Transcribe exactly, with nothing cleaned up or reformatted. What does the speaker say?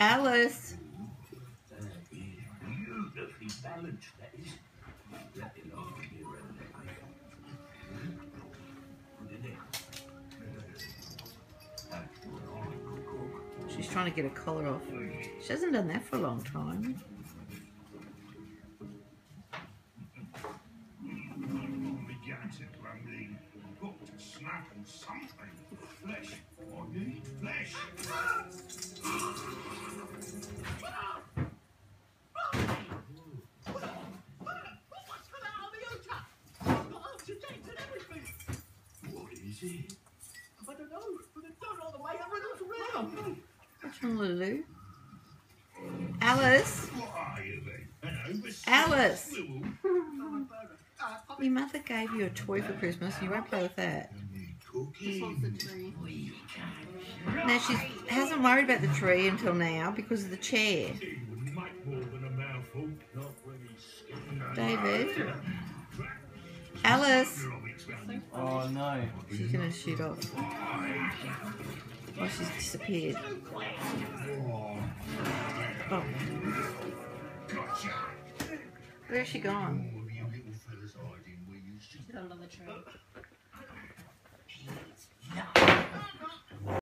Alice. She's trying to get a collar off. She hasn't done that for a long time. I don't know, but I don't know the way I run around. What's wrong, Lulu? Alice? Alice! Your mother gave you a toy for Christmas and you won't play with that. This one's the tree. Now, she hasn't worried about the tree until now because of the chair. David? Alice? Oh no. She's going to shoot off. Oh, she's disappeared. Oh. Where's she gone? She's under the tree.